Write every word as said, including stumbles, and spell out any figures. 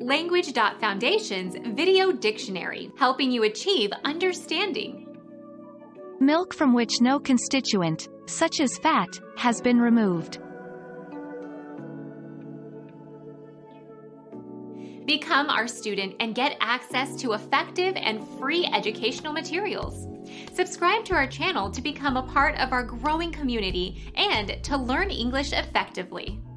Language dot Foundation's Video Dictionary, helping you achieve understanding. Milk from which no constituent, such as fat, has been removed. Become our student and get access to effective and free educational materials. Subscribe to our channel to become a part of our growing community and to learn English effectively.